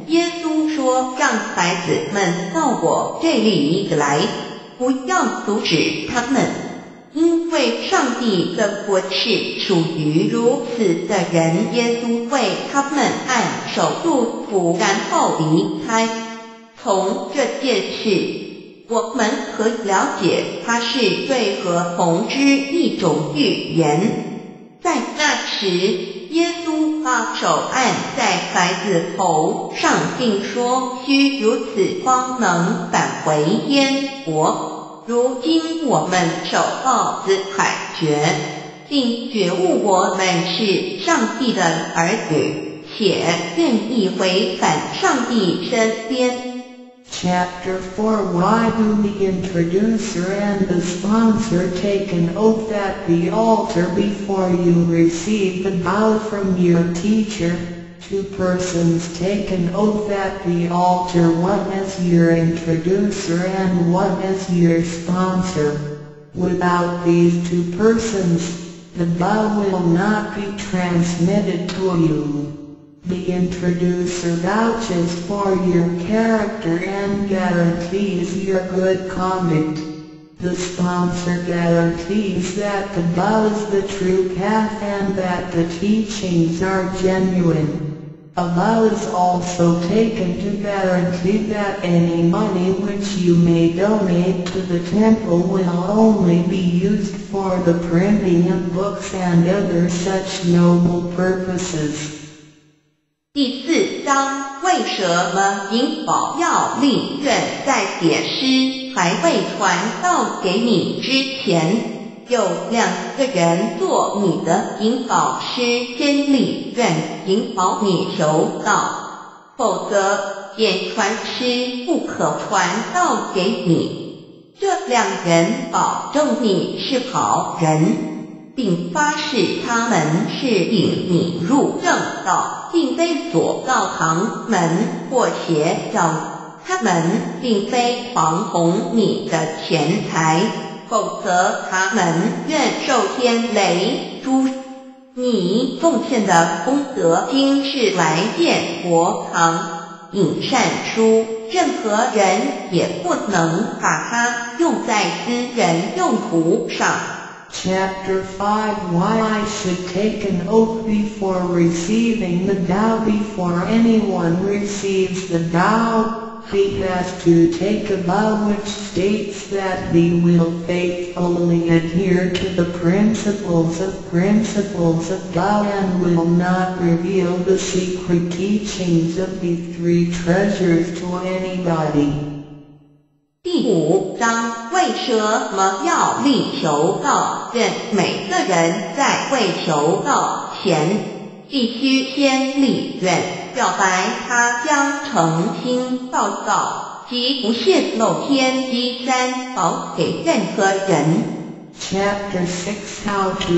耶稣说，让孩子们到我这里来，不要阻止他们，因为上帝的国是属于如此的人。耶稣为他们按手祝福，然后离开。从这件事，我们可以了解它是对合同之一种预言。在那时，耶稣把手按在孩子头上，并说：须如此方能返回天国。如今我们受到此凯觉，并觉悟我们是上帝的儿女，且愿意回返上帝身边。 Chapter 4 Why do the introducer and the sponsor take an oath at the altar before you receive the vow from your teacher? Two persons take an oath at the altar, one as your introducer and one as your sponsor. Without these two persons, the vow will not be transmitted to you. The introducer vouches for your character and guarantees your good conduct. The sponsor guarantees that the vow is the true path and that the teachings are genuine. A vow is also taken to guarantee that any money which you may donate to the temple will only be used for the printing of books and other such noble purposes. 第4章，为什么银宝要立愿？在解诗还未传道给你之前，有2个人做你的银宝师，先立愿引导你求道，否则简传师不可传道给你。这2人保证你是好人，并发誓他们是引你入正道，并非左道旁门或邪教，他们并非狂哄你的钱财，否则他们愿受天雷诛。你奉献的功德经是来见佛堂引善书，任何人也不能把它用在私人用途上。 Chapter 5 Why I should take an oath before receiving the vow. Before anyone receives the vow, he has to take a vow which states that he will faithfully adhere to the principles of vow and will not reveal the secret teachings of the 3 treasures to anybody. 第5章，为什么要立求道？愿每个人在未求道前，必须先立愿，表白他将诚心报告，即不泄露天机3宝给任何人。 Chapter 6 How to